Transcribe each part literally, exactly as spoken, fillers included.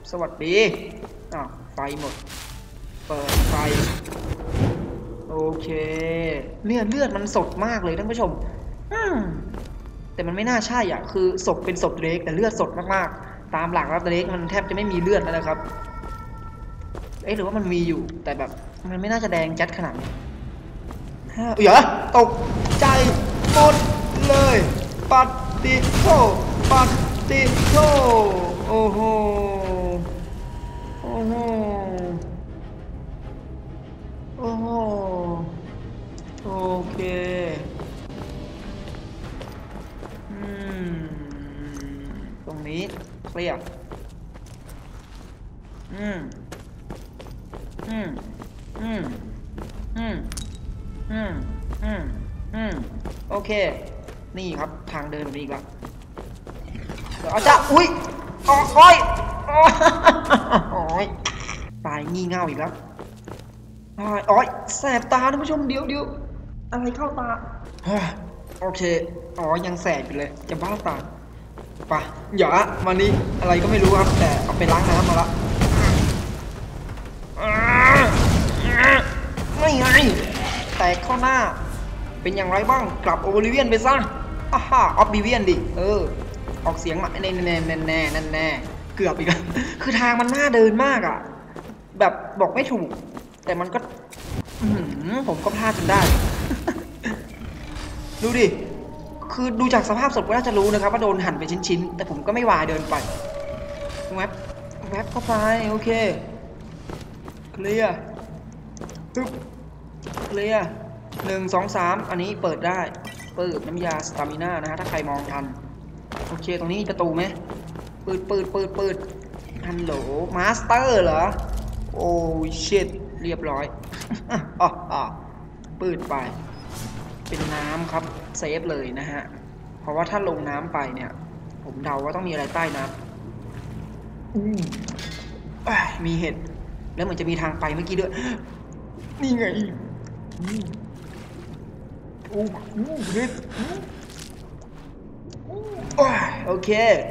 สวัสดีอ้าวไฟหมดเปิดไฟโอเคเลือดเลือดมันสดมากเลยท่านผู้ชมแต่มันไม่น่าใช่อ่ะคือศพเป็นศพเล็กแต่เลือดสดมากๆตามหลักแล้วเล็กมันแทบจะไม่มีเลือดแล้วนะครับเอ๊ะหรือว่ามันมีอยู่แต่แบบมันไม่น่าจะแดงจัดขนาดนี้เดี๋ยวตกใจหมดเลยปัดติโทปัดติโทโอ้โหโอ้โหโอ้โหโอเคอืมตรงนี้เคลียร์อืมอืมอืมอืมอืมอืมอืมโอเคนี่ครับทางเดินแบบนี้อีกแล้วเดี๋ยวอาจจะอุ้ยโอ้ยโอ้ยตายงี่เง่าอีกแล้วโอ้ยแสบตาท่านผู้ชมเดี๋ยวเดี๋ยวอะไรเข้าตาโอเคอ๋อยังแสบอยู่เลยจะบ้าตาป่ะอย่ามานี้อะไรก็ไม่รู้ครับแต่เอาไปล้างน้ำมาละไม่ไงแตกเข้าหน้าเป็นอย่างไรบ้างกลับโอเวอร์ลิเวียนไปซะอ่าฮะออฟบิเวียนดิเออออกเสียงมาแน่แน่แน่แน่แน่แน่เกือบอีกแล้วคือทางมันน่าเดินมากอ่ะแบบบอกไม่ถูกแต่มันก็ผมก็พลาดจนได้ดูดิคือดูจากสภาพศพก็น่าจะรู้นะครับว่าโดนหั่นเป็นชิ้นๆแต่ผมก็ไม่วายเดินไปแวบแวบเข้าไปโอเคเคลียร์ปึ๊บเคลียร์หนึ่งสองสามอันนี้เปิดได้เปิดน้ำยาสตามิน่านะฮะถ้าใครมองทันโอเคตรงนี้ประตูไหมปืดปืดปืดปืดฮัลโหลมาสเตอร์เหรอโอ้ชิตเรียบร้อยอ๋ออ๋อปืดไปเป็นน้ำครับเซฟเลยนะฮะเพราะว่าถ้าลงน้ำไปเนี่ยผมเดาว่าต้องมีอะไรใต้น้ำอืมมีเห็ดแล้วเหมือนจะมีทางไปเมื่อกี้ด้วยนี่ไงโอ้โหเห็ดโอเค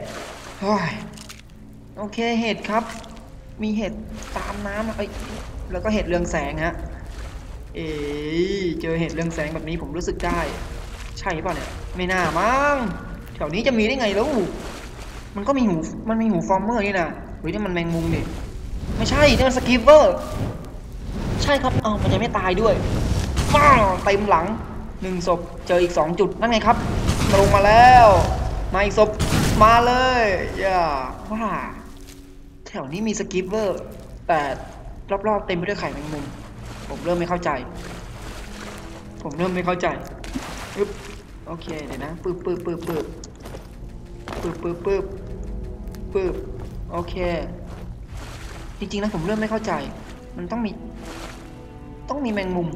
โอเคเห็ดครับมีเห็ดตามน้ำเอ้ยแล้วก็เห็ดเรืองแสงฮะเอ๋เจอเห็ดเรืองแสงแบบนี้ผมรู้สึกได้ใช่ป่ะเนี่ยไม่น่ามั้งแถวนี้จะมีได้ไงแล้วมันก็มีหูมันมีหูฟอร์เมอร์นี่นะเฮ้ยนี่มันแมงมุมนี่ไม่ใช่นี่มันสกีเวอร์ใช่ครับอ๋อมันจะไม่ตายด้วยว้าวเต็มหลังหนึ่งศพเจออีกสองจุดนั่นไงครับลงมาแล้วมาอีกศพมาเลยอย่าว่าแถวนี้มีสกีเวอร์แต่รอบๆเต็มไปด้วยไข่แมงมุมผมเริ่มไม่เข้าใจผมเริ่มไม่เข้าใจปึ๊บโอเคเดี๋ยวนะปึ๊บปึ๊บปึ๊บปึ๊บปึ๊บปึ๊บปึ๊บปึ๊บโอเคจริงๆแล้วผมเริ่มไม่เข้าใจมันต้องมีต้องมีแมงมุม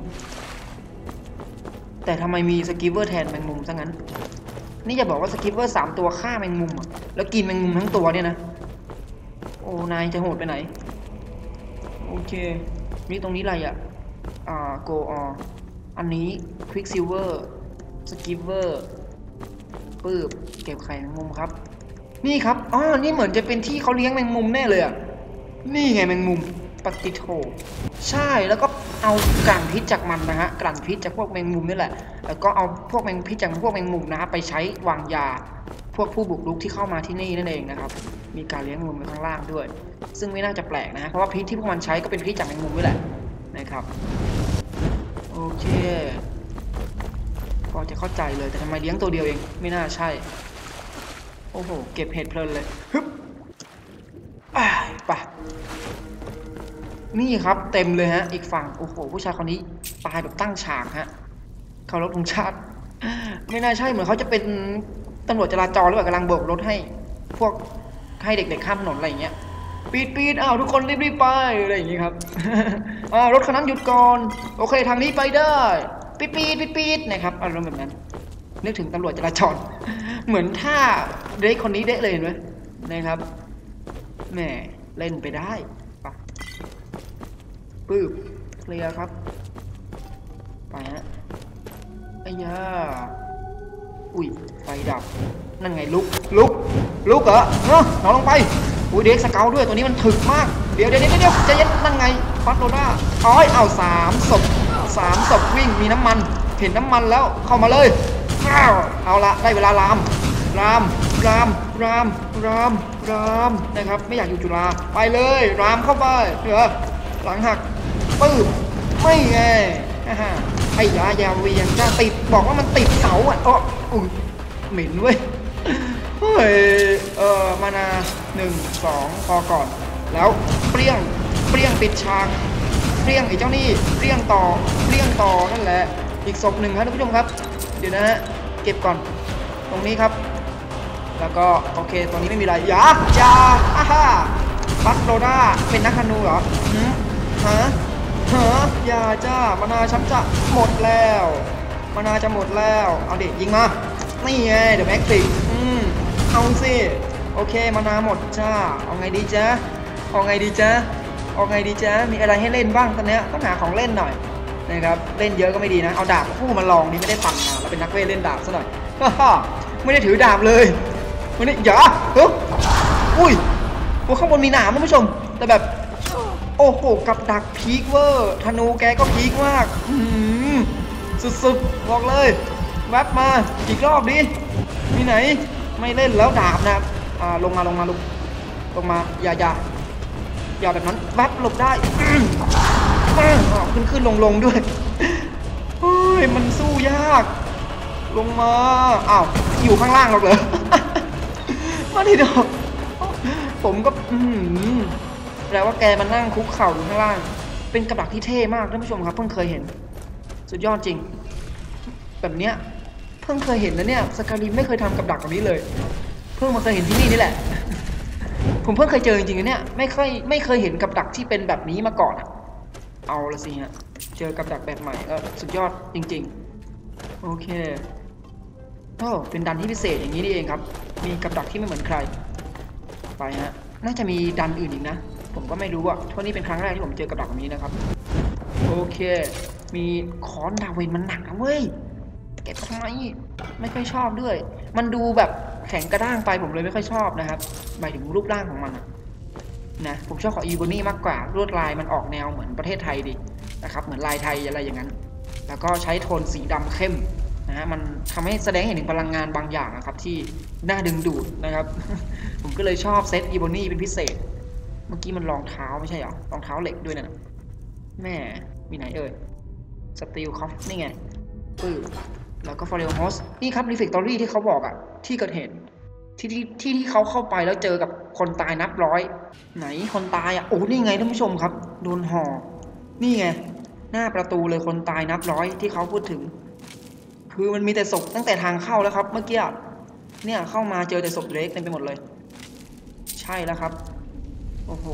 แต่ทำไมมีสกีเวอร์แทนแมงมุมซะงั้นนี่จะบอกว่าสกีเวอร์สามตัวฆ่าแมงมุมอ่ะแล้วกินแมงมุมทั้งตัวเนี่ยนะโอ้นายจะโหดไปไหนโอเคนี่ตรงนี้อะไรอ่ะอ่าโกอออันนี้ควิกซิลเวอร์สกีเวอร์ปื้บเก็บไข่แมงมุมครับนี่ครับอ๋อนี่เหมือนจะเป็นที่เขาเลี้ยงแมงมุมแน่เลยอ่ะนี่ไงแมงมุมปฏิโทใช่แล้วก็เอากลั่นพิษจากมันนะฮะกลั่นพิษจากพวกแมงมุมนี่แหละแล้วก็เอาพวกแมงพิษจากพวกแมงมุมนะฮะไปใช้วางยาพวกผู้บุกรุกที่เข้ามาที่นี่นั่นเองนะครับมีการเลี้ยงแมงมุมข้างล่างด้วยซึ่งไม่น่าจะแปลกนะฮะเพราะว่าพิษที่พวกมันใช้ก็เป็นพิษจากแมงมุมนี่แหละนะครับโอเคพอจะเข้าใจเลยแต่ทำไมเลี้ยงตัวเดียวเองไม่น่าใช่โอ้โหเก็บเห็ดเพลินเลยฮึบไปนี่ครับเต็มเลยฮะอีกฝั่งโอ้โหผู้ชายคนนี้ตายแบบตั้งฉากฮะเคารพธงชาติไม่น่าใช่เหมือนเขาจะเป็นตำรวจจราจรหรือเปล่ากำลังโบกรถให้พวกให้เด็กๆข้ามถนนอะไรอย่างเงี้ยปีดปีดอ้าวทุกคนรีบๆไปอะไรอย่างงี้ครับอ้าวรถคันนั้นหยุดก่อนโอเคทางนี้ไปได้ปีดปีดปีดปีดนะครับอารมณ์แบบนั้นนึกถึงตำรวจจราจรเหมือนท่าเด็กคนนี้เด็กเลยเห็นไหมนะครับแหมเล่นไปได้ปะปึ๊บเคลียร์ครับไปฮะไอ้ยาอุ้ยไฟดับนั่นไงลุกลุกลุกเหรอเนาะนอนลงไปอุ้ยเด็กสเกลด้วยตัวนี้มันถึกมากเดี๋ยวเดี๋ยวเดี๋ยวเดี๋ยวจะเย็นนั่งไงฟัดโรด้าอ้อยเอาสามศพสามศพวิ่งมีน้ำมันเห็นน้ำมันแล้วเข้ามาเลยเอาละได้เวลารามรามรามรามรามรามนะครับไม่อยากอยู่จุฬาไปเลยรามเข้าไปเถอะหลังหักปื้มไม่ไงไอ้ยายาเวียงจะติดบอกว่ามันติดเสาอ่ะอ๋ออุ้ยเหม็นเว้ยเฮ้ยเออมานาหนึ่งสองพอก่อนแล้วเปรี้ยงเปรี้ยงปิดฉากเปรี้ยงไอ้เจ้านี่เปรี้ยงต่อเปรี้ยงต่อนั่นแหละอีกศพหนึ่งครับท่านผู้ชมครับเดี๋ยวนะฮะเก็บก่อนตรงนี้ครับแล้วก็โอเคตรงนี้ไม่มีอะไรอย่าอย่าฮ่าฮ่าฟัดโรด้าเป็นนักธนูเหรอหืมฮะฮะอย่าจ้ามานาช้ำจะหมดแล้วมานาจะหมดแล้วเอาเด็กยิงมานี่ไงเดี๋ยวแม็กซิอืมเอาสิโอเคมานาหมดจ้าเอาไงดีจ้าเอาไงดีจ้าเอาไงดีจ้ามีอะไรให้เล่นบ้างตอนนี้ต้องหาของเล่นหน่อยนะครับเล่นเยอะก็ไม่ดีนะเอาดาบคู่มาลองนี่ไม่ได้ปั่นมาแล้วเป็นนักเวทเล่นดาบซะหน่อยฮ่าไม่ได้ถือดาบเลยไม่ได้อย่าเฮ้ยอุ้ยโอ้ข้างบนมีหนามท่านผู้ชมแต่แบบโอ้โหกับดักพีคเวอร์ธนูแกก็พีคมากสุดๆบอกเลยแวบมาอีกรอบดิมีไหนไม่เล่นแล้วดาบนะอ่าลงมาลงมาลงลงมาอย่าอย่าอย่าแบบนั้นแวบหลบได้ขึ้นขึ้นลงลงด้วยเฮ้ยมันสู้ยากลงมาอ้าวอยู่ข้างล่างหรอกเหรอมาดิดอกผมก็แปลว่าแกมันนั่งคุกเข่าอยู่ข้างล่างเป็นกระดักที่เท่มากท่านผู้ชมครับเพิ่งเคยเห็นสุดยอดจริงแบบเนี้ยเพิ่งเคยเห็นนะเนี่ยสกาลิมไม่เคยทำกับดักแบบนี้เลยเพิ่งมาเคยเห็นที่นี่นี่แหละผมเพิ่งเคยเจอจริงๆนะเนี่ยไม่เคยไม่เคยเห็นกับดักที่เป็นแบบนี้มาก่อนเอาละสิฮะเจอกับดักแบบใหม่ก็สุดยอดจริงๆโอเคโอ้เป็นดันที่พิเศษอย่างนี้นี่เองครับมีกับดักที่ไม่เหมือนใครไปฮะน่าจะมีดันอื่นอีกนะผมก็ไม่รู้อ่ะเพราะนี่เป็นครั้งแรกที่ผมเจอกับดักแบบนี้นะครับโอเคมีค้อนดาวินมันหนักนะเว้ยเก็บทำไมไม่ค่อยชอบด้วยมันดูแบบแข็งกระด้างไปผมเลยไม่ค่อยชอบนะครับหมายถึงรูปร่างของมันนะผมชอบของอีโบนี่มากกว่าลวดลายมันออกแนวเหมือนประเทศไทยดินะครับเหมือนลายไทยอะไรอย่างนั้นแล้วก็ใช้โทนสีดำเข้มนะฮะมันทำให้แสดงเห็นถึงพลังงานบางอย่างนะครับที่น่าดึงดูดนะครับ ผมก็เลยชอบเซตอีโบนี่เป็นพิเศษเมื่อกี้มันรองเท้าไม่ใช่หรอรองเท้าเหล็กด้วยนะแม่มีไหนเอ่ยสตีลคอฟนี่ไงปื้อแล้วก็ฟอร์เรลโฮสนี่ครับรีเฟกตอรี่ที่เขาบอกอะที่เกิดเหตุที่ที่ที่ที่เขาเข้าไปแล้วเจอกับคนตายนับร้อยไหนคนตายอะโอ้นี่ไงท่านผู้ชมครับโดนห่อนี่ไงหน้าประตูเลยคนตายนับร้อยที่เขาพูดถึงคือมันมีแต่ศพตั้งแต่ทางเข้าแล้วครับเมื่อกี้เนี่ยเข้ามาเจอแต่ศพเล็กเต็มไปหมดเลยใช่แล้วครับโอ้โห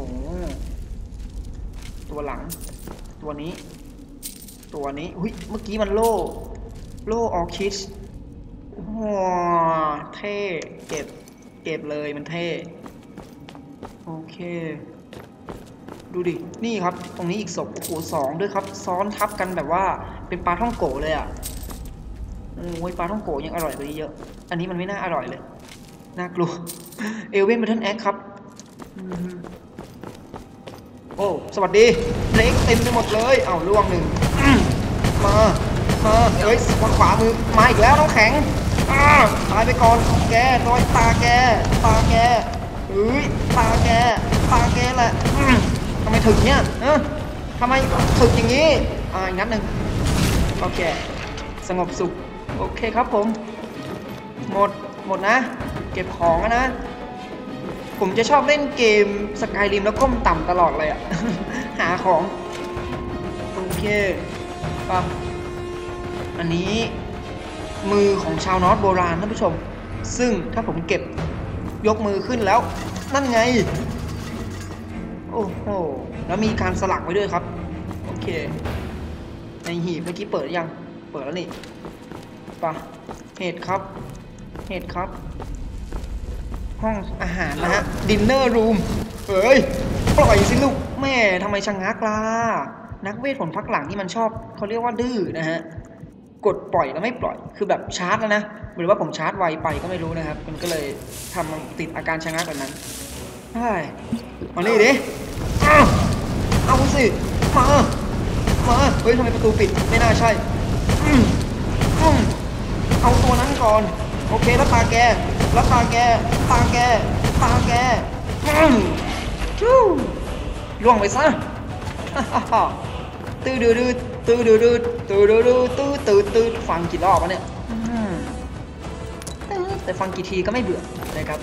ตัวหลังตัวนี้ตัวนี้อุ้ยเมื่อกี้มันโล่โล่ออคิดว้าเท่เก็บเก็บเลยมันเท่โอเคดูดินี่ครับตรงนี้อีกศพโอ้โหสองด้วยครับซ้อนทับกันแบบว่าเป็นปลาท่องโกเลยอ่ะโอ้ยปลาท่องโกยังอร่อยกว่านี้เยอะอันนี้มันไม่น่าอร่อยเลยน่ากลัวเอลเวนบัตเทิลแอคครับโอ้สวัสดีเล็กเต็มไปหมดเลยเอาล่วงหนึ่งมามาเอ้ยบนขวามือมาอีกแล้วน้องแข็งตายไปก่อนแกโดยตาแกตาแกเฮ้ยตาแกตาแกแหละทำไมถึงเนี่ยเออทำไมถึงอย่างนี้อ่าอีกนัดหนึ่งโอเคสงบสุขโอเคครับผมหมดหมดนะเก็บของนะผมจะชอบเล่นเกมสกายริมแล้วก้มต่ำตลอดเลยอะ หาของโอเคป่ะอันนี้มือของชาวนอร์ทโบราณท่านผู้ชมซึ่งถ้าผมเก็บยกมือขึ้นแล้วนั่นไงโอ้โหแล้วมีการสลักไว้ด้วยครับโอเคในหีบเมื่อกี้เปิดยังเปิดแล้วนี่ป่ะเห็ดครับเห็ดครับห้องอาหารนะฮะดินเนอร์รูมเอ้ยปล่อยสิลูกแม่ทำไมชะงักล่ะนักเวทผลพักหลังที่มันชอบเขาเรียกว่าดื้อนะฮะกดปล่อยแล้วไม่ปล่อยคือแบบชาร์จแล้วนะหรือว่าผมชาร์จไวไปก็ไม่รู้นะครับมันก็เลยทำติดอาการชะงักแบบนั้นใช่มานี่ดิเอาเอาสิมามาเฮ้ยทำไมประตูปิดไม่น่าใช่อืมอืมเอาตัวนั้นก่อนโอเคแล้วตาแกแล้วตาแกตาแกตาแกอืมจู้ล่วงไปซะตื้อดื้อดื้อตื้อดื้อดื้อตื้อดื้อดื้อตื้อตื้อตื้อฟังกี่รอบวะเนี่ยแต่ฟังกี่ทีก็ไม่เบื่อนะครับ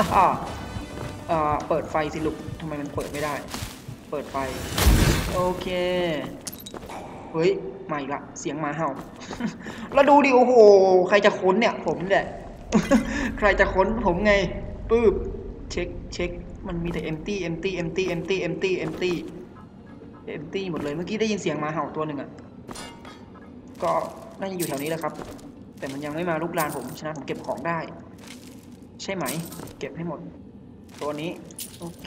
เปิดไฟสิลูกทำไมมันเปิดไม่ได้เปิดไฟโอเคเฮ้ยมาอีกละเสียงหมาเห่าแล้วดูดิโอ้โหใครจะค้นเนี่ยผมแหละใครจะค้นผมไงปื๊บเช็คเช็คมันมีแต่ empty empty empty empty empty empty empty หมดเลยเมื่อกี้ได้ยินเสียงหมาเห่าตัวหนึ่งอ่ะก็น่าจะอยู่แถวนี้แหละครับแต่มันยังไม่มาลุกลานผมฉะนั้นผมเก็บของได้ใช่ไหมเก็บให้หมดตัวนี้โอเค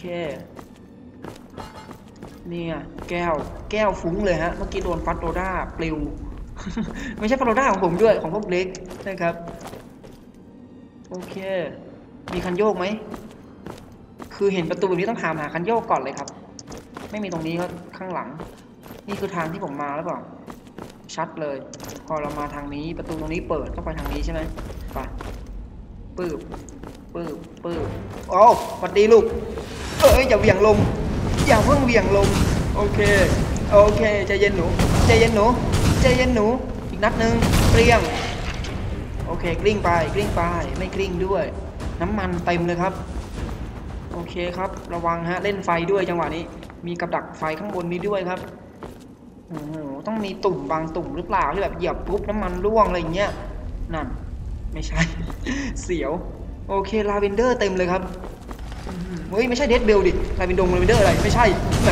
เนี่ยแก้วแก้วฟุ้งเลยฮะเมื่อกี้โดนฟัตโรด้าปลิว ไม่ใช่ฟัตโรด้าของผมด้วยของพวกเล็กนะครับโอเคมีคันโยกไหมคือเห็นประตูแบบนี้ต้องถามหาคันโยกก่อนเลยครับไม่มีตรงนี้ก็ข้างหลังนี่คือทางที่ผมมาหรือเปล่าชัดเลยพอเรามาทางนี้ประตูตรงนี้เปิดต้องไปทางนี้ใช่ไหมไปปื๊บปื๊บปื๊บโอ้สวัสดีลูกเอ้ยอย่าเหวี่ยงลมอย่าเพิ่งเหวี่ยงลมโอเคโอเคใจเย็นหนูใจเย็นหนูใจเย็นหนูอีกนัดหนึ่งเปรี้ยงโอเคกลิ้งไปกลิ้งไปไม่กลิ้งด้วยน้ำมันเต็มเลยครับโอเคครับระวังฮะเล่นไฟด้วยจังหวะนี้มีกับดักไฟข้างบนนี้ด้วยครับโอ้โหต้องมีตุ่มบางตุ่มหรือเปล่าที่แบบเหยียบปุ๊บน้ำมันร่วงอะไรอย่างเงี้ยนั่นไม่ใช่ เสียวโอเคลาเวนเดอร์เต็มเลยครับเฮ้ยไม่ใช่เดดเบลดิลาเวนดงลาเวนเดอร์อะไรไม่ใช่แหม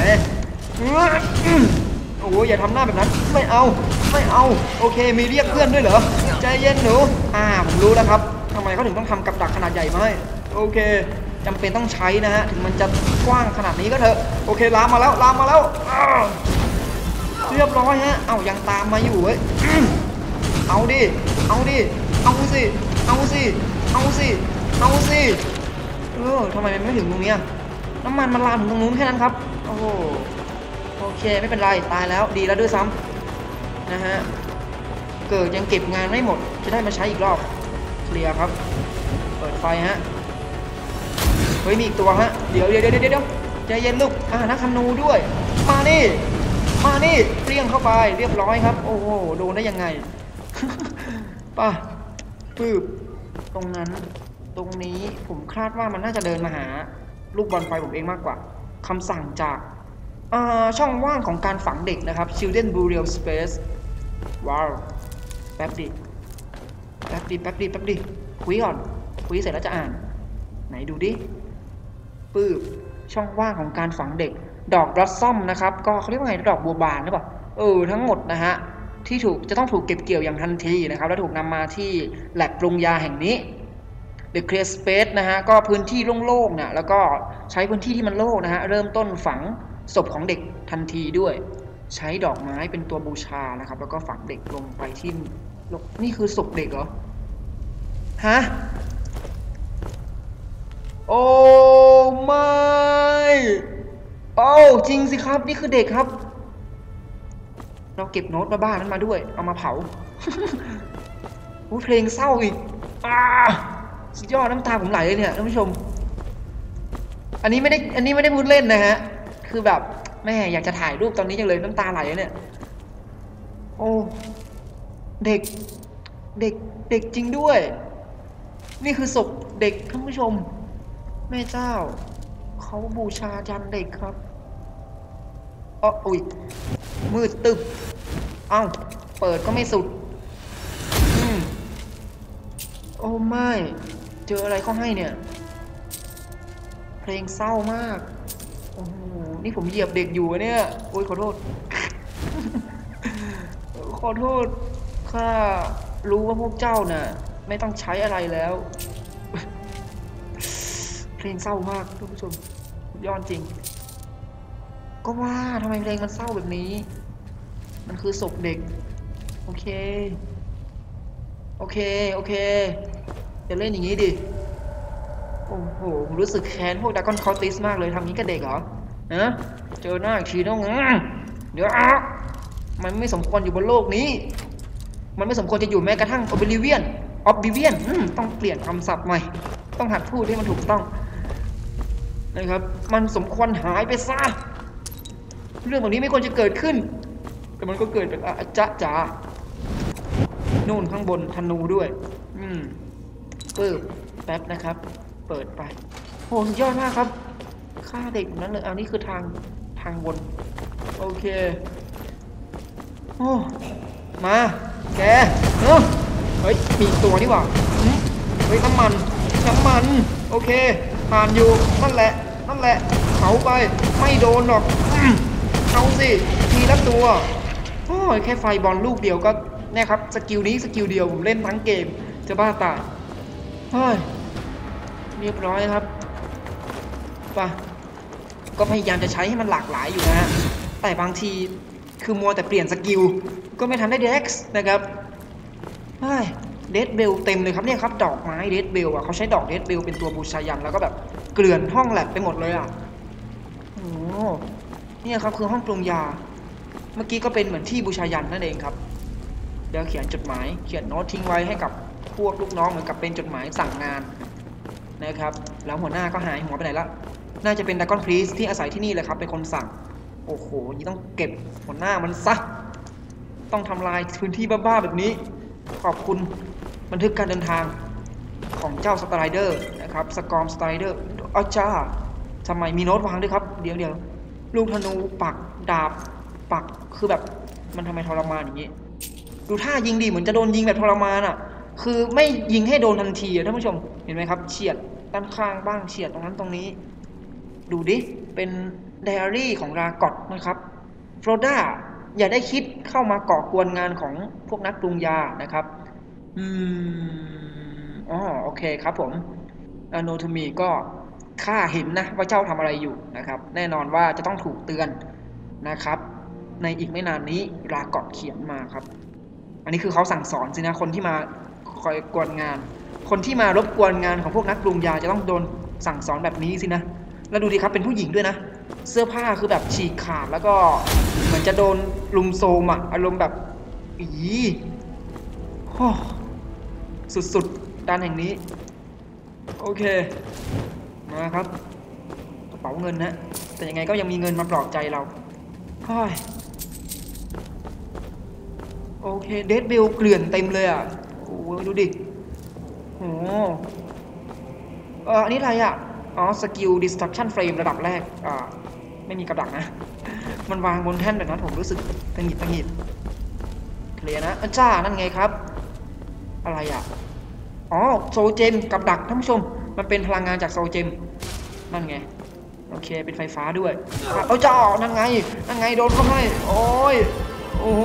โอ้โหอย่าทำหน้าแบบนั้นไม่เอาไม่เอาโอเคมีเรียกเพื่อนด้วยเหรอใจเย็นหนูอ่าผมรู้แล้วครับทำไมเขาถึงต้องทำกับดักขนาดใหญ่มาให้โอเคจำเป็นต้องใช้นะฮะถึงมันจะกว้างขนาดนี้ก็เถอะโอเคลามมาแล้วลามมาแล้วเรียบร้อยฮะเอายังตามมาอยู่เว้ยเอาดิเอาดิเอาสิเอาสิเอาสิเอาสิเออทำไมมันไม่ถึงตรงนี้น้ำมันมันลามถึงตรงนู้นแค่นั้นครับโอ้โหโอเคไม่เป็นไรตายแล้วดีแล้วด้วยซ้ำนะฮะเกิดยังเก็บงานไม่หมดจะได้มาใช้อีกรอบเคลียร์ครับเปิดไฟฮะเฮ้ยมีอีกตัวฮะเดี๋ยวเดี๋ยวเดี๋ยวเดี๋ยวใจเย็นลูกอ่านักธนูด้วยมานี่มานี่เปรี้ยงเข้าไปเรียบร้อยครับโอ้โหโดนได้ยังไงป่ะปืบตรงนั้นตรงนี้ผมคาดว่ามันน่าจะเดินมาหาลูกบอลไฟผมเองมากกว่าคำสั่งจากช่องว่างของการฝังเด็กนะครับ Children Burial Space ว้าวแป๊บดิแป๊บดิแป๊บดิแป๊บดิคุยก่อนคุยเสร็จแล้วจะอ่านไหนดูดิปืบช่องว่างของการฝังเด็กดอกบลัซซัมนะครับก็เขาเรียกว่าไงดอกบัวบานหรือเปล่าเออทั้งหมดนะฮะที่ถูกจะต้องถูกเก็บเกี่ยวอย่างทันทีนะครับและถูกนำมาที่แลบปรุงยาแห่งนี้ The Clear Space นะฮะก็พื้นที่โล่งๆเนี่ยแล้วก็ใช้พื้นที่ที่มันโล่งนะฮะเริ่มต้นฝังศพของเด็กทันทีด้วยใช้ดอกไม้เป็นตัวบูชานะครับแล้วก็ฝังเด็กลงไปที่นี่คือศพเด็กเหรอฮะโอ้ไม่โอ้จริงสิครับนี่คือเด็กครับเราเก็บโน้ตบ้าๆนั้นมาด้วยเอามาเผา เพลงเศร้าอีกอ่าสุดยอดน้ำตาผมไหลเลยเนี่ยท่านผู้ชมอันนี้ไม่ได้อันนี้ไม่ได้พูดเล่นนะฮะคือแบบแม่อยากจะถ่ายรูปตอนนี้จังเลยน้ำตาไหลเนี่ยโอ้เด็กเด็กเด็กจริงด้วยนี่คือศพเด็กท่านผู้ชมแม่เจ้าเขาบูชายันเด็กครับอ๋ออุ้ยมืดตึบเอ้าเปิดก็ไม่สุดอืมโอ้ไม่เจออะไรเขาให้เนี่ยเพลงเศร้ามากโอ้โหนี่ผมเหยียบเด็กอยู่เนี่ยโอ้ยขอโทษ ขอโทษข้ารู้ว่าพวกเจ้าน่ะไม่ต้องใช้อะไรแล้ว เพลงเศร้ามากท่านผู้ชมยอดจริงก็ว่าทำไมเพลงมันเศร้าแบบนี้มันคือศพเด็กโอเคโอเคโอเคจะเล่นอย่างนี้ดิโอ้โอ้โหรู้สึกแค้นพวกดากอนคอร์ติสมากเลยทำนี้กับเด็กเหรอนะเจอหน้าอีกทีต้องเดี๋ยวอ่ะมันไม่สมควรอยู่บนโลกนี้มันไม่สมควรจะอยู่แม้กระทั่ง Oblivion Oblivion ต้องเปลี่ยนคำศัพท์ใหม่ต้องหัดพูดให้มันถูกต้องนะครับมันสมควรหายไปซะเรื่องแบบนี้ไม่ควรจะเกิดขึ้นแต่มันก็เกิดแบบอาจ๊ะจ๋านู่นข้างบนธนูด้วยอืมปึ๊บแป๊บนะครับเปิดไปโหสุดยอดมากครับฆ่าเด็กนั้นเลยอันนี้คือทางทางบนโอเคโอ้มาแกเฮ้ยเฮ้ยมีตัวนี่หว่าเฮ้ยน้ำมันน้ำมันโอเคผ่านอยู่นั่นแหละนั่นแหละเขาไปไม่โดนหรอกเอาสิทีละตัวโอ้ยแค่ไฟบอลลูกเดียวก็เนี่ยครับสกิลนี้สกิลเดียวผมเล่นทั้งเกมจะบ้าตายเฮ้ยเรียบร้อยครับป่ะก็พยายามจะใช้ให้มันหลากหลายอยู่นะฮะแต่บางทีคือมัวแต่เปลี่ยนสกิลก็ไม่ทันได้เด็กซ์นะครับเฮ้ยเดดเบลเต็มเลยครับเนี่ยครับดอกไม้เดดเบลอ่ะเขาใช้ดอกเดดเบลเป็นตัวบูชายันแล้วก็แบบเกลื่อนห้องแลบไปหมดเลยอ่ะโอ้เนี่ยครับคือห้องปรุงยาเมื่อกี้ก็เป็นเหมือนที่บูชายันนั่นเองครับเดี๋ยวเขียนจดหมายเขียนโน้ตทิ้งไว้ให้กับพวกลูกน้องเหมือนกับเป็นจดหมายสั่งงานนะครับแล้วหัวหน้าก็หายหัวไปไหนละน่าจะเป็นดากอนพรีสที่อาศัยที่นี่เลยครับเป็นคนสั่งโอ้โหนี่ต้องเก็บหัวหน้ามันซะต้องทำลายพื้นที่บ้าๆแบบนี้ขอบคุณบันทึกการเดินทางของเจ้าสไตรเดอร์นะครับสกอมสไตรเดอร์อ้าวจ้าทำไมมีโน้ตวางด้วยครับเดี๋ยวเดี๋ยวลูกธนูปักดาบปักคือแบบมันทำไมทรมานอย่างนี้ดูท่ายิงดีเหมือนจะโดนยิงแบบทรมานอ่ะคือไม่ยิงให้โดนทันทีท่านผู้ชมเห็นไหมครับเฉียดด้านข้างบ้างเฉียดตรงนั้นตรงนี้ดูดิเป็นไดอารี่ของรากอตนะครับโฟรด้าอย่าได้คิดเข้ามาก่อกวนงานของพวกนักปรุงยานะครับอืมอ๋อโอเคครับผมอโนโทมีก็ข้าเห็นนะว่าเจ้าทำอะไรอยู่นะครับแน่นอนว่าจะต้องถูกเตือนนะครับในอีกไม่นานนี้รากอตเขียนมาครับอันนี้คือเขาสั่งสอนสินะคนที่มาคอยกวนงานคนที่มารบกวนงานของพวกนักปรุงยาจะต้องโดนสั่งสอนแบบนี้สินะแล้วดูดิครับเป็นผู้หญิงด้วยนะเสื้อผ้าคือแบบฉีกขาดแล้วก็เหมือนจะโดนลุมโซมอะอารมณ์แบบอีโอ้สุดๆด้านแห่งนี้โอเคมาครับกระเป๋าเงินนะแต่ยังไงก็ยังมีเงินมาปลอบใจเราโอเคเดดเบลเกลื่อนเต็มเลยอ่ะโอ้ดูดิโอ้เอออันนี้อะไรอ่ะอ๋อสกิล destruction frame ระดับแรกอ่าไม่มีกับดักนะมันวางบนแท่นแบบนั้นผมรู้สึกตังหิดตังหิดเคลียร์นะจ้านั่นไงครับอะไรอ่ะอ๋อโซเจมกับดักท่านผู้ชมมันเป็นพลังงานจากโซเจมนั่นไงโอเคเป็นไฟฟ้าด้วยเอาจ้านั่นไงนั่นไงโดนเข้าให้โอ้ยโอ้โห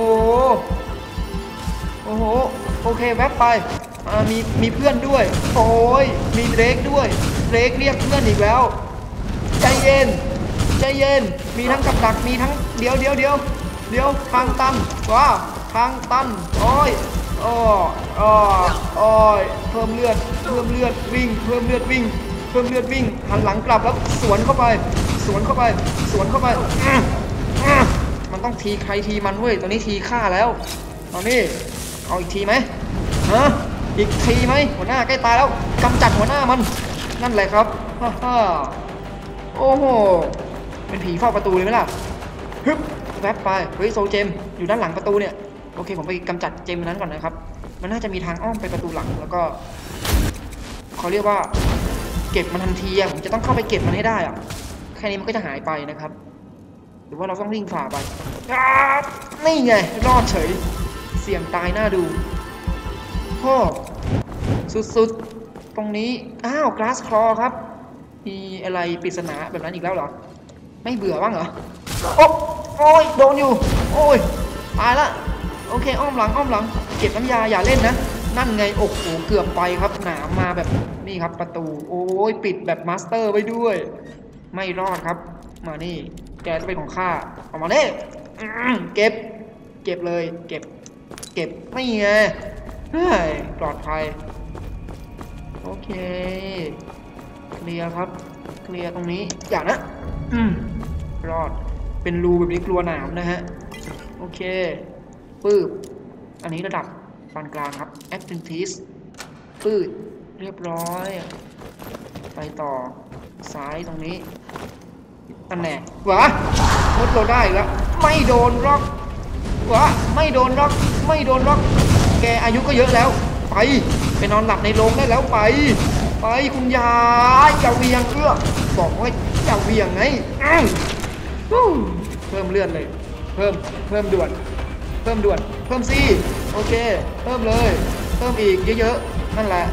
โอ้โหโอเคแวบไปมีมีเพื่อนด้วยโอ้ยมีเดรกด้วยเดรกเรียกเพื่อนอีกแล้วใจเย็นใจเย็นมีทั้งกับดักมีทั้งเดี๋ยวเดี๋ยวเดี๋ยวเดี๋ยวทางตันว้าทางตันโอ้ยโอ้โอ้โอ้ยเพิ่มเลือดเพิ่มเลือดวิ่งเพิ่มเลือดวิ่งเพิ่มเลือดวิ่งหันหลังกลับแล้วสวนเข้าไปสวนเข้าไปสวนเข้าไปมันต้องทีใครทีมันเว้ยตัวนี้ทีฆ่าแล้วตอนนี้เอาอีกทีไหมฮะอีกทีไหมหัวหน้าใกล้ตายแล้วกำจัดหัวหน้ามันนั่นแหละครับฮ่าฮ่าโอ้โหเป็นผีเฝ้าประตูเลยไหมล่ะฮึบแวบไปเฮ้ยโซเจมอยู่ด้านหลังประตูเนี่ยโอเคผมไปกำจัดเจมนั้นก่อนนะครับมันน่าจะมีทางอ้อมไปประตูหลังแล้วก็เขาเรียกว่าเก็บมันทันทีอะผมจะต้องเข้าไปเก็บมันให้ได้อะแค่นี้มันก็จะหายไปนะครับหรือว่าเราต้องวิ่งฝ่าไปนี่ไงรอดเฉยเสี่ยงตายน่าดูโอ้สุดๆตรงนี้อ้าวกลาสคลอครับมีอะไรปริศนาแบบนั้นอีกแล้วเหรอไม่เบื่อบ้างเหรอโอ้โอ้ยโดนอยู่โอ้ยตายละโอเคอ้อมหลังอ้อมหลังเก็บน้ำยาอย่าเล่นนะนั่นไงโอ้โหเกือบไปครับหนามมาแบบนี่ครับประตูโอ้ยปิดแบบมาสเตอร์ไว้ด้วยไม่รอดครับมานี่แกจะเป็นของข้าเอามาเน่เก็บเก็บเลยเก็บเก็บไม่ไงเฮ้ยปลอดภัยโอเคเคลีลียร์ครับเคลียร์ตรงนี้อย่านะอืมรอดเป็นรูแบบนี้กลัวหนามนะฮะโอเคปื้บอันนี้ระดับปานกลางครับ Apprentice ปื้บเรียบร้อยไปต่อซ้ายตรงนี้อันแน่วะมุดเราได้แล้วไม่โดนล็อกวะไม่โดนล็อกไม่โดนล็อกแกอายุก็เยอะแล้วไปไปนอนหลับในโรงได้แล้วไปไปคุณยายอย่าเวียงเอื้อบอกว่าอย่าเวียงไงเพิ่มเลื่อนเลยเพิ่มเพิ่มด่วนเพิ่มด่วนเพิ่มซี่โอเคเพิ่มเลยเพิ่มอีกเยอะๆนั่นแหละ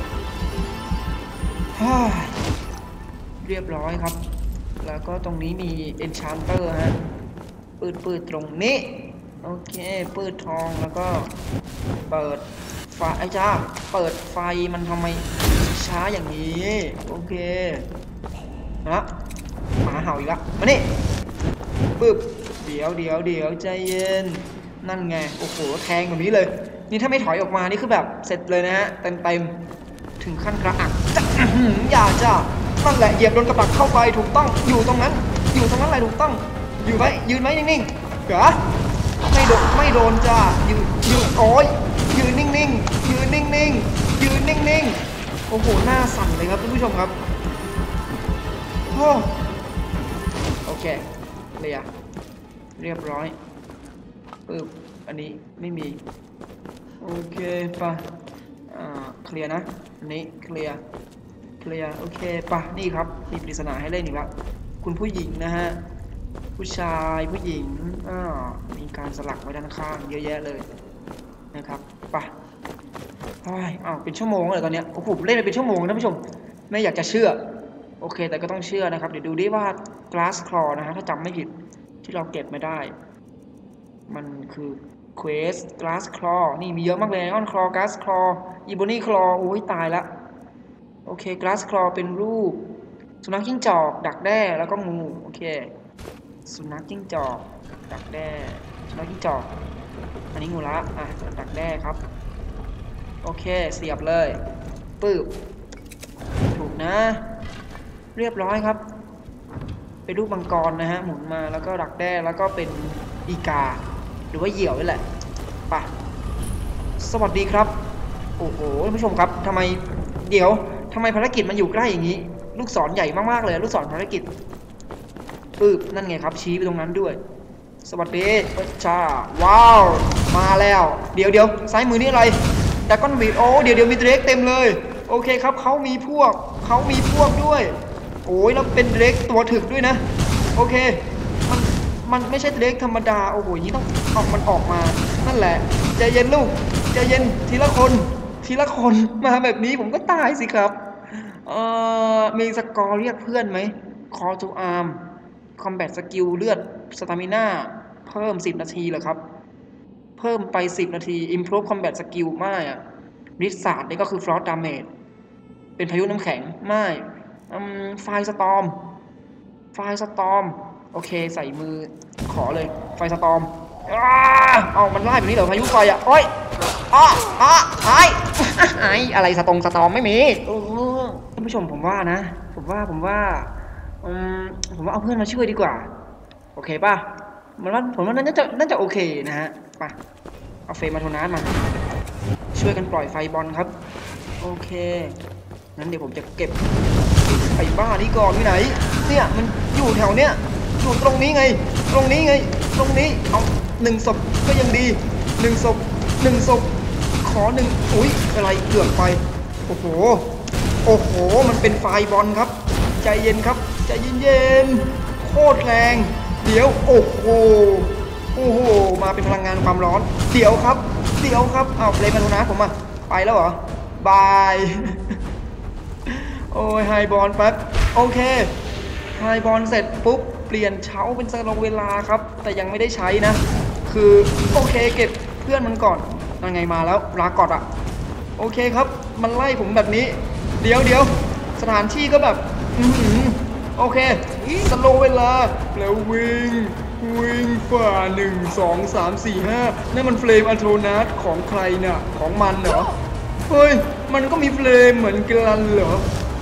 เรียบร้อยครับแล้วก็ตรงนี้มี Enchanter ฮะปืดปืดตรงนี้โอเคปืดทองแล้วก็เปิดไฟไอ้จ้าเปิดไฟมันทำไมช้าอย่างนี้โอเคนะหมาเห่าอีกแล้วมานี่ปึ๊บเดี๋ยวเดี๋ยวเดี๋ยวใจเย็นนั่นไงโอ้โหแทงแบบนี้เลยนี่ถ้าไม่ถอยออกมานี่คือแบบเสร็จเลยนะฮะเต็มเต็มถึงขั้นกระอักอย่าจ้านั่นแหละเหยียบโดนกระปักเข้าไปถูกต้องอยู่ตรงนั้นอยู่ตรงนั้นอะไรถูกต้องอยู่ไหมยืนไหมนิ่งๆเหรอไม่โดนไม่โดนจ้ายืนยืนโอ้ยยืนนิ่งๆยืนนิ่งๆยืนนิ่งๆโอ้โหหน้าสั่นเลยครับท่านผู้ชมครับโอ้โอเคเรียเรียบร้อยปึ๊บอันนี้ไม่มีโอเคป่ะอ่าเคลียร์นะอันนี้เคลียร์เคลียร์โอเคป่ะนี่ครับมีปริศนาให้เล่นอีกแล้วคุณผู้หญิงนะฮะผู้ชายผู้หญิงอ่ามีการสลักไว้ด้านข้างเยอะแยะเลยนะครับป่ะอ้าวเป็นชั่วโมงเลยตอนเนี้ยโอ้โหเล่นไปเป็นชั่วโมงนะผู้ชมไม่อยากจะเชื่อโอเคแต่ก็ต้องเชื่อนะครับเดี๋ยวดูดิว่า glass claw นะฮะถ้าจำไม่ผิดที่เราเก็บไม่ได้มันคือ quest glass claw นี่มีเยอะมากเลย on claw glass claw ebony claw โอ้ยตายละโอเค glass claw เป็นรูปสุนัขจิ้งจอกดักแด้แล้วก็งูโอเคสุนัขจิ้งจอกดักแด้สุนัขจิ้งจอกอันนี้งูละอ่ะดักแด้ครับโอเคเสียบเลยปึ๊บถูกนะเรียบร้อยครับเป็นรูปมังกรนะฮะหมุนมาแล้วก็ดักแด้แล้วก็เป็นอีกาหรือว่าเหยี่ยวนี่แหละป่ะสวัสดีครับโอ้โหท่านผู้ชมครับทำไมเดี๋ยวทำไมภารกิจมันอยู่ใกล้อย่างนี้ลูกศรใหญ่มากๆเลยลูกศรภารกิจปึ๊บนั่นไงครับชี้ไปตรงนั้นด้วยสวัสดีชาว้าวมาแล้วเดี๋ยวเดี๋ยวซ้ายมือนี่อะไรแต่ก้อนบีดโอ้เดี๋ยวเดี๋ยวมีเดรกเต็มเลยโอเคครับเขามีพวกเขามีพวกด้วยโอ้ยแล้วเป็นเดรกตัวถึกด้วยนะโอเคมันมันไม่ใช่เดรกธรรมดาโอ้โหนี่ต้องเอามันออกมานั่นแหละใจเย็นลูกใจเย็นทีละคนทีละคนมาแบบนี้ผมก็ตายสิครับเอ่อมีสกอร์เรียกเพื่อนไหม Call to Arm Combat Skill เลือด Stamina เพิ่มสิบนาทีเหรอครับเพิ่มไปสิบนาที Improve Combat Skill ไม่อะริสาดนี่ก็คือ Frost Damage เป็นพายุน้ำแข็งไม่ไฟสตอมไฟสตอมโอเคใส่มือขอเลยไฟสตอมเอามันไล่แบบนี้เหรอพายุไฟอ่ะโอ๊ยอ้ออ้อไอ้ไอ้อะไรสตองสตอมไม่มีท่านผู้ชมผมว่านะผมว่าผมว่าอืมผมว่าเอาเพื่อนมาช่วยดีกว่าโอเคป่ะมันว่าผมว่าน่าจะน่าจะโอเคนะฮะป่ะเอาเฟรมาโทนัสมาช่วยกันปล่อยไฟบอลครับโอเคงั้นเดี๋ยวผมจะเก็บไอ้บ้านี่ก่อนที่ไหนเนี่ยมันอยู่แถวเนี้ยอยู่ตรงนี้ไงตรงนี้ไงตรงนี้เอาหนึ่งศพก็ยังดีหนึ่งศพหนึ่งศพขอหนึ่งอุ้ยอะไรเกือบไปโอ้โหโอ้โหมันเป็นไฟบอลครับใจเย็นครับใจเย็นๆโคตรแรงเดี๋ยวโอ้โหโอ้โหมาเป็นพลังงานความร้อนเดี๋ยวครับเดี๋ยวครับเอาเลยมาโทนะผมอ่ะไปแล้วเหรอบายโอ้ยไฮบอลแป๊บโอเคไฮบอลเสร็จปุ๊บเปลี่ยนเช้าเป็นสโลเวลาครับแต่ยังไม่ได้ใช้นะคือโอเคเก็บเพื่อนมันก่อนยังไงมาแล้วลากอดอ่ะโอเคครับมันไล่ผมแบบนี้เดี๋ยวเดี๋ยวสถานที่ก็แบบอือโอเคสโลเวลาแล้ววิ่งวิ่งฝ่าหนึ่งสองสามสี่ห้านั่นมันเฟลมอัลโทนัสของใครน่ะของมันเหรอเฮ้ยมันก็มีเฟลมเหมือนกันเหรอ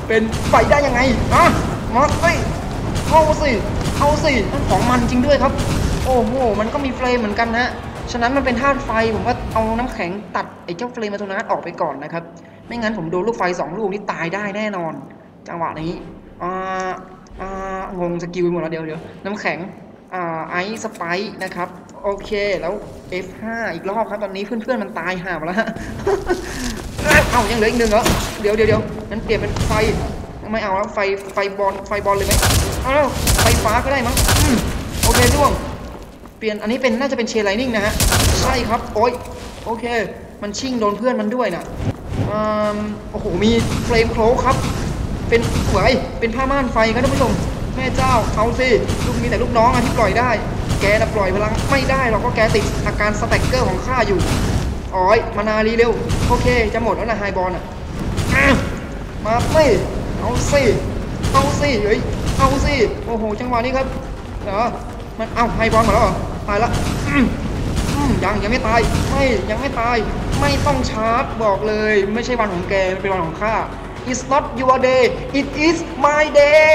เป็นไฟได้ยังไงอ่ะมาสิเข้าสิเข้าสิของมันจริงด้วยครับโอ้โหมันก็มีเฟรมเหมือนกันนะฉะนั้นมันเป็นธาตุไฟผมว่าเอาน้ำแข็งตัดไอ้เจ้าเฟรมมาโทนัสออกไปก่อนนะครับไม่งั้นผมโดนลูกไฟสองลูกนี่ตายได้แน่นอนจังหวะนี้อ่าอ่างงสกิลหมดแล้วเดี๋ยวเดี๋ยวน้ำแข็งอ่าไอซ์สไปซ์นะครับโอเคแล้ว เอฟ ห้า อีกรอบครับตอนนี้เพื่อนๆมันตายห่าหมดแล้วฮะ เอายังเหลืออีกหนึ่งเหรอเดี๋ยวเดี๋ยวเดี๋ยวนั้นเปลี่ยนเป็นไฟไม่เอาแล้วไฟไฟบอลไฟบอลเลยไหมเอาแล้วไฟฟ้าก็ได้มั้งโอเคร่วงเปลี่ยนอันนี้เป็นน่าจะเป็นเชนไลนิ่งนะฮะใช่ครับโอ้ยโอเคมันชิ่งโดนเพื่อนมันด้วยนะโอ้โหมีเฟรมโคลครับเป็นสวยเป็นผ้าม่านไฟครับท่านผู้ชมแม่เจ้าเอาสิลูกมีแต่ลูกน้องอะที่ปล่อยได้แกน่ะปล่อยพลังไม่ได้หรอกก็แกติดอาการสแต็กเกอร์ของข้าอยู่อ๋อยมานาลีเร็วโอเคจะหมดแล้วนะไฮบอลอ่ะมาสิเอาสิเอาสิเฮ้ยเอาสิโอ้โหจังหวะนี้ครับเหรอมันเอาไฮบอลมาแล้วเหรอตายละยังยังไม่ตายไม่ยังไม่ตายไม่ต้องชาร์จบอกเลยไม่ใช่วันของแกเป็นวันของข้า It's not your day it is my day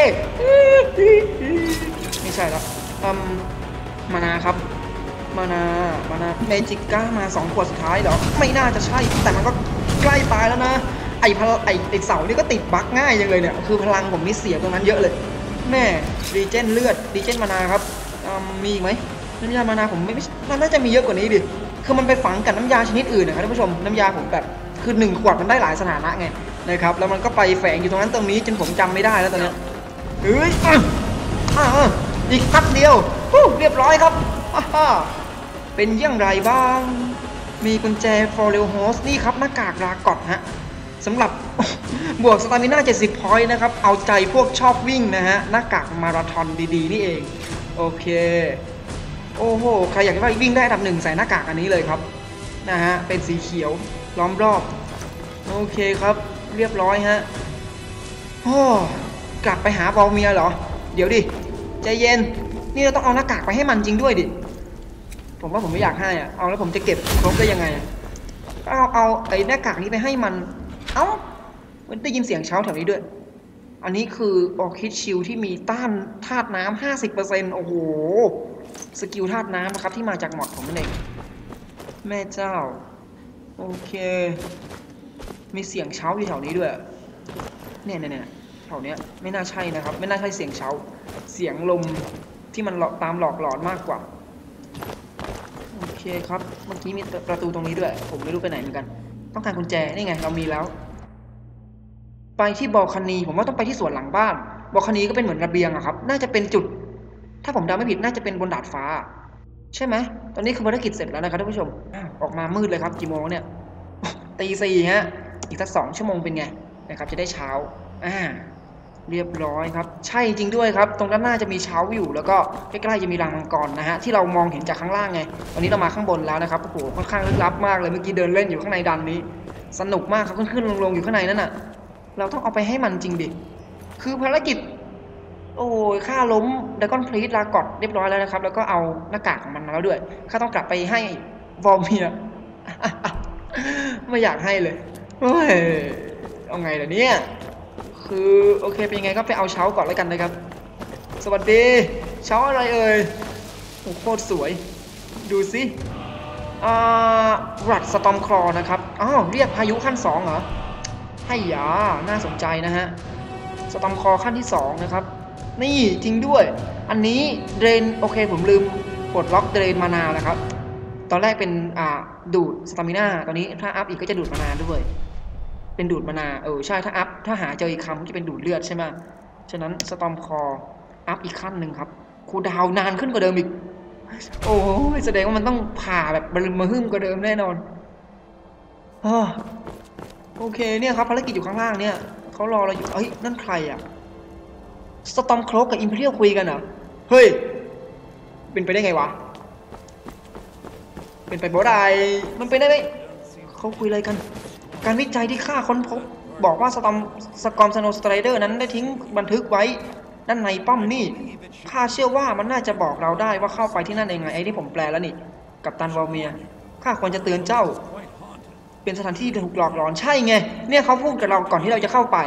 ไม่ใช่แล้วมานาครับมานามานาเมจิก้ามาสองขวดสุดท้ายเหรอไม่น่าจะใช่แต่มันก็ใกล้ตายแล้วนะไอ้พลไอ้ไอ้เสานี่ก็ติดบั๊กง่ายยังเลยเนี่ยคือพลังผมนี่เสียตรงนั้นเยอะเลยแม่ดีเจนเลือดดีเจนมานาครับมีไหมน้ำยามานาผมไม่มันน่าจะมีเยอะกว่านี้ดิคือมันไปฝังกับน้ำยาชนิดอื่นนะครับท่านผู้ชมน้ำยาผมแบบคือหนึ่งขวดมันได้หลายสถานะไงนะครับแล้วมันก็ไปแฝงอยู่ตรงนั้นตรงนี้จนผมจำไม่ได้แล้วตอนนี้เฮ้ยอ่าอีกพักเดียวเรียบร้อยครับเป็นอย่างไรบ้างมีกุญแจ for real host นี่ครับหน้ากากรากอดฮะสำหรับบวกสตามิน่าเจ็ดสิบ point นะครับเอาใจพวกชอบวิ่งนะฮะหน้ากากมาราธอนดีๆนี่เองโอเคโอ้โหใครอยากจะวิ่งได้อันดับหนึ่งใส่หน้ากากอันนี้เลยครับนะฮะเป็นสีเขียวล้อมรอบโอเคครับเรียบร้อยฮะโอ้กลับไปหาบอลเมียเหรอเดี๋ยวดิใจเย็นนี่เราต้องเอาหน้ากากไปให้มันจริงด้วยดิผมว่าผมไม่อยากให้อ่ะเอาแล้วผมจะเก็บครบได้ยังไงเอาเอาไอ้หน้ากากนี้ไปให้มันเอ้ามันได้ยินเสียงเช้าแถวนี้ด้วยอันนี้คือออคิดชิลที่มีต้านธาตุน้ำ ห้าสิบเปอร์เซ็นต์ โอ้โหสกิลธาตุน้ำนะครับที่มาจากหมอดผมนั่นเองแม่เจ้าโอเคมีเสียงเช้าอยู่แถวนี้ด้วยเนี่ยเนี่ยเนี่ยแถวเนี้ยไม่น่าใช่นะครับไม่น่าใช่เสียงเช้าเสียงลมที่มันตามหลอกหลอนมากกว่าโอเคครับเมื่อกี้มีประตูตรงนี้ด้วยผมไม่รู้ไปไหนเหมือนกันต้องการกุญแจนี่ไงเรามีแล้วไปที่บอลคานีผมว่าต้องไปที่สวนหลังบ้านบอลคานีก็เป็นเหมือนระเบียงอะครับน่าจะเป็นจุดถ้าผมเดาไม่ผิดน่าจะเป็นบนดาดฟ้าใช่ไหมตอนนี้คือภารกิจเสร็จแล้วนะครับท่านผู้ชมออกมามืดเลยครับกี่โมงเนี่ยตีสี่ฮะอีกสักสองชั่วโมงเป็นไงนะครับจะได้เช้าอ่าเรียบร้อยครับใช่จริงด้วยครับตรงด้านหน้าจะมีเช้าอยู่แล้วก็ใกล้ๆจะมีรังมังกรนะฮะที่เรามองเห็นจากข้างล่างไงตอนนี้เรามาข้างบนแล้วนะครับโอ้โหค่อนข้างลึกลับมากเลยเมื่อกี้เดินเล่นอยู่ข้างในดันนี้สนุกมากครับขึ้นๆลงๆอยู่ข้างในนั่นน่ะเราต้องเอาไปให้มันจริงดิคือภารกิจโอ้ยข้าล้มดากอนพลีสลากอดเรียบร้อยแล้วนะครับแล้วก็เอาหน้ากากของมันมาแล้วด้วยข้าต้องกลับไปให้วอลเมียไม่อยากให้เลยโอ้ยเอาไงล่ะเนี่ยคือโอเคเป็นยังไงก็ไปเอาเช้าก่อนแล้วกันนะครับสวัสดีเช้าอะไรเอ่ยโอ้โคตรสวยดูสิอ่ารัดสตอมคลอนะครับอ้าวเรียกพายุขั้นสองเหรอให้ยาน่าสนใจนะฮะสตอมคลอขั้นที่สองนะครับนี่จริงด้วยอันนี้เดรนโอเคผมลืมปลดล็อกเดรนมานาแล้วครับตอนแรกเป็นอ่าดูดสตามิน่าตอนนี้ถ้าอัพอีกก็จะดูดมานาด้วยเป็นดูดมานาเออใช่ถ้าอัพถ้าหาเจออีกคำก็จะเป็นดูดเลือดใช่ไหมฉะนั้นสตอมคออัพอีกขั้นหนึ่งครับคูลดาวน์นานขึ้นกว่าเดิมอีกโอ้ยแสดงว่ามันต้องผ่าแบบบรมหึ่มกว่าเดิมแน่นอนโอเคเนี่ยครับภารกิจอยู่ข้างล่างเนี่ยเขารอเราอยู่เอ้ยนั่นใครอ่ะสตอมโคลกับอิมพีเรียลคุยกันเหรอเฮ้ยเป็นไปได้ไงวะเป็นไปบ่ได้มันเป็นได้ไหมเขาคุยอะไรกันการวิจัยที่ข้าค้นพบบอกว่าสตอมสกอมสโนว์สไตรเดอร์นั้นได้ทิ้งบันทึกไว้ด้านในป้อมนี่ข้าเชื่อว่ามันน่าจะบอกเราได้ว่าเข้าไปที่นั่นยังไงไอ้ที่ผมแปลแล้วนี่กัปตันวอลเมียข้าควรจะเตือนเจ้าเป็นสถานที่ถูกหลอกหลอนใช่ไงเนี่ยเขาพูดกับเราก่อนที่เราจะเข้าไป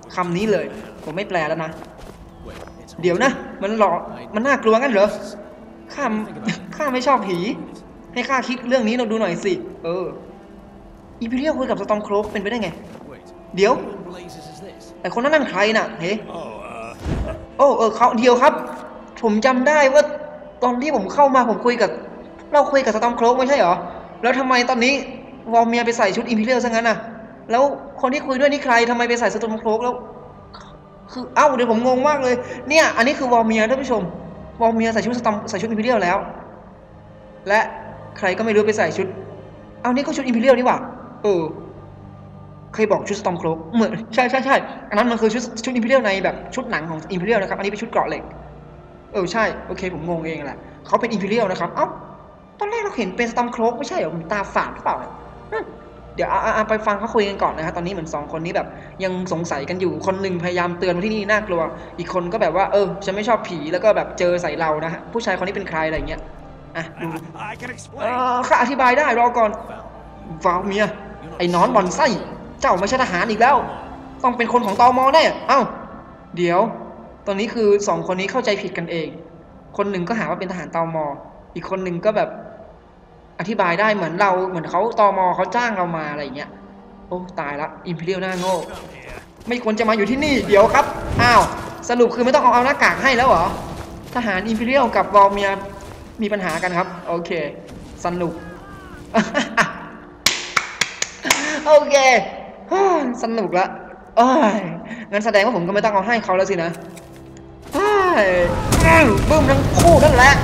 คำนี้เลยผมไม่แปลแล้วนะเดี๋ยวนะมันหลอกมันน่ากลัวงั้นเหรอข้าข้าไม่ชอบผีให้ข้าคิดเรื่องนี้เราดูหน่อยสิเอออิมพีเรียลคุยกับสตอมโครกเป็นไปได้ไงเดี๋ยวไอคนนั้นนั่นใครน่ะเฮ้โอ้เออเขาเดียวครับผมจำได้ว่าตอนที่ผมเข้ามาผมคุยกับเราคุยกับสตอมโครกไม่ใช่เหรอแล้วทำไมตอนนี้วอลเมียไปใส่ชุดอิมพีเรียลซะงั้นน่ะแล้วคนที่คุยด้วยนี่ใครทำไมไปใส่สตอมโครกแล้วคือเอ้าเดี๋ยวผมงงมากเลยเนี่ยอันนี้คือวอลเมียท่านผู้ชมวอลเมียใส่ชุดสตอมใส่ชุดอิมพีเรียลแล้วและใครก็ไม่รู้ไปใส่ชุดเอานี่ก็ชุดอิมพีเรียลนี่หว่าเออเคยบอกชุดสตอมโครกเหมือนใช่ใช่ใช่อันนั้นมันคือชุดชุดอิมพีเรียลในแบบชุดหนังของอิมพีเรียลนะครับอันนี้เป็นชุดเกราะเหล็กเออใช่โอเคผมงงเองแหละเขาเป็นอิมพีเรียลนะครับเอ้าตอนแรกเราเห็นเป็นสตอมโครกไม่ใช่เหรอผมตาฝาดหรือเปล่าเดี๋ยวเอาไปฟังเขาคุยกันก่อนนะครับตอนนี้เหมือนสองคนนี้แบบยังสงสัยกันอยู่คนหนึ่งพยายามเตือนว่าที่นี่น่ากลัวอีกคนก็แบบว่าเออฉันไม่ชอบผีแล้วก็แบบเจอใส่เรานะฮะผู้ชายคนนี้เป็นใครอะไรเงี้ยอ่ะดูเออข้าอธิบายได้รอก่อนวาวเมียไอ้นอนบอนไส้เจ้าไม่ใช่ทหารอีกแล้วต้องเป็นคนของตม.แน่เอ้าเดี๋ยวตอนนี้คือสองคนนี้เข้าใจผิดกันเองคนหนึ่งก็หาว่าเป็นทหารตม.อีกคนหนึ่งก็แบบอธิบายได้เหมือนเราเหมือนเขาตม.เขาจ้างเรามาอะไรเงี้ยโอ้ตายละอิมพีเรียลหน้าโง่ไม่ควรจะมาอยู่ที่นี่เดี๋ยวครับอ้าวสรุปคือไม่ต้องเอาเอาหน้ากากให้แล้วเหรอทหารอิมพีเรียลกับวอลเมียมีปัญหากันครับโอเคสนุก โอเคสนุกละโอ้ยงั้นแสดงว่าผมก็ไม่ต้องเอาให้เขาแล้วสินะบึ้มทั้งคู่นั่นแหละ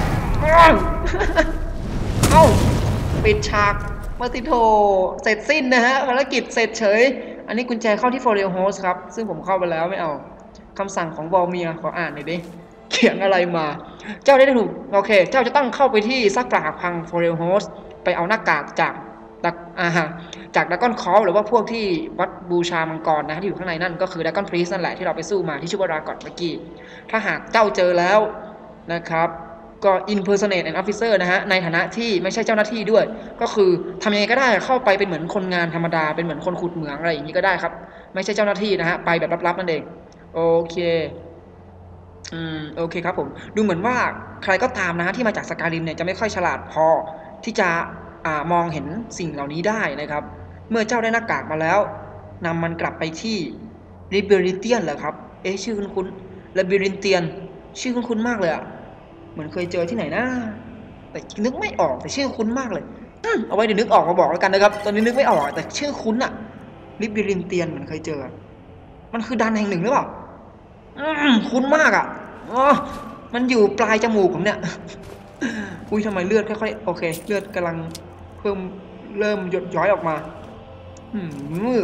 เอ้าปิดฉากมาติโทเสร็จสิ้นนะฮะภารกิจเสร็จเฉยอันนี้กุญแจเข้าที่โฟเรียลโฮสครับซึ่งผมเข้าไปแล้วไม่เอาคำสั่งของวอลเมียขออ่านหน่อยดิเขียนอะไรมาเจ้าได้ถูกโอเคเจ้าจะต้องเข้าไปที่ซักปรากพังโฟเรียลโฮสไปเอาหน้ากากจากดักอ่าจากดักก้อนคอฟหรือว่าพวกที่วัดบูชามังกรนะที่อยู่ข้างในนั่นก็คือดักก้อนพรีสนั่นแหละที่เราไปสู้มาที่ชื่อว่าดราก้อนเมื่อกี้ถ้าหากเจ้าเจอแล้วนะครับก็ impersonate an officer นะฮะในฐานะที่ไม่ใช่เจ้าหน้าที่ด้วยก็คือทำยังไงก็ได้เข้าไปเป็นเหมือนคนงานธรรมดาเป็นเหมือนคนขุดเหมืองอะไรอย่างนี้ก็ได้ครับไม่ใช่เจ้าหน้าที่นะฮะไปแบบลับๆนั่นเองโอเคอืมโอเคครับผมดูเหมือนว่าใครก็ตามนะฮะที่มาจากสกาลิมเนี่ยจะไม่ค่อยฉลาดพอที่จะอ่ามองเห็นสิ่งเหล่านี้ได้นะครับเมื่อเจ้าได้หน้ากากมาแล้วนำมันกลับไปที่ลิเบริเตียนเหรอครับเอ๊ะชื่อคุ้นๆลิเบริเตียนชื่อคุ้นๆมากเลยอะเหมือนเคยเจอที่ไหนนะแต่นึกไม่ออกแต่ชื่อคุ้นมากเลยเอาไว้เดี๋ยวนึกออกมาบอกแล้วกันนะครับตอนนี้นึกไม่ออกแต่ชื่อคุ้นอะลิเบริเตียนเหมือนเคยเจอมันคือดันแห่งหนึ่งหรือเปล่าคุ้นมากอะอ๋อมันอยู่ปลายจมูกผมเนี่ยอุ้ยทำไมเลือดค่อยๆโอเคเลือดกำลังเพิ่มเริ่มหยดย้อยออกมาอืม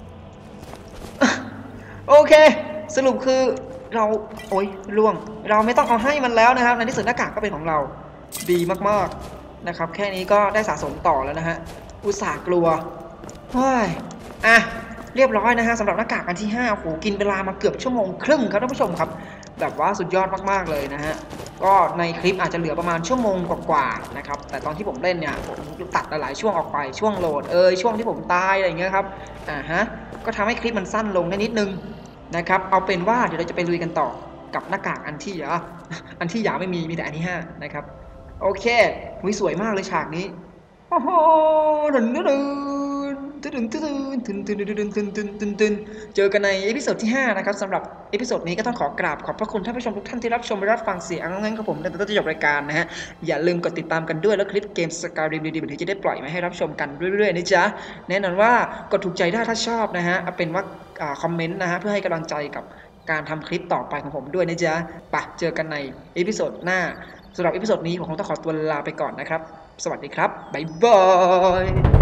โอเคสรุปคือเราโอ้ยล่วงเราไม่ต้องเอาให้มันแล้วนะครับในที่สุดหน้ากากก็เป็นของเราดีมากๆนะครับแค่นี้ก็ได้สะสมต่อแล้วนะฮะอุตส่าห์กลัวเฮ้ยอ่ะเรียบร้อยนะฮะสำหรับหน้ากากอันที่ห้าโอ้โหกินเวลามาเกือบชั่วโมงครึ่งครับท่านผู้ชมครับแบบว่าสุดยอดมากๆเลยนะฮะก็ในคลิปอาจจะเหลือประมาณชั่วโมงกว่าๆนะครับแต่ตอนที่ผมเล่นเนี่ยผมตัดหลายช่วงออกไปช่วงโหลดเอยช่วงที่ผมตายอะไรอย่างเงี้ยครับอ่าฮะก็ทำให้คลิปมันสั้นลงได้นิดนึงนะครับเอาเป็นว่าเดี๋ยวเราจะไปลุยกันต่อกับหน้ากากอันที่อ่ะอันที่หยาไม่มีมีแต่อันที่ห้านะครับโอเควิสวยมากเลยฉากนี้โอ้โหดึงดึงดึงดึงดึงดึงดึงดึงดึงดึงดึงดึงเจอกันในเอพิโซดที่ห้านะครับสำหรับเอพิโซดนี้ก็ต้องขอกราบขอบพระคุณท่านผู้ชมทุกท่านที่รับชมและรับฟังเสียงงั้นครับผมตั้งแต่ต้นจบรายการนะฮะอย่าลืมกดติดตามกันด้วยแล้วคลิปเกมสกายริมดีๆแบบนี้จะได้ปล่อยมาให้รับชมกันเรื่อยๆนะจ๊ะแน่นอนว่ากดถูกใจได้ถ้าชอบนะฮะเอาเป็นว่าคอมเมนต์นะฮะเพื่อให้กำลังใจกับการทำคลิปต่อไปของผมด้วยนะจ๊ะไปเจอกันในเอพิโซดหน้าสำหรับเอพิโซดนี้ผมคงต้องขอตัวลาไปก่อนนะครับสวัสดีครับบ๊ายบาย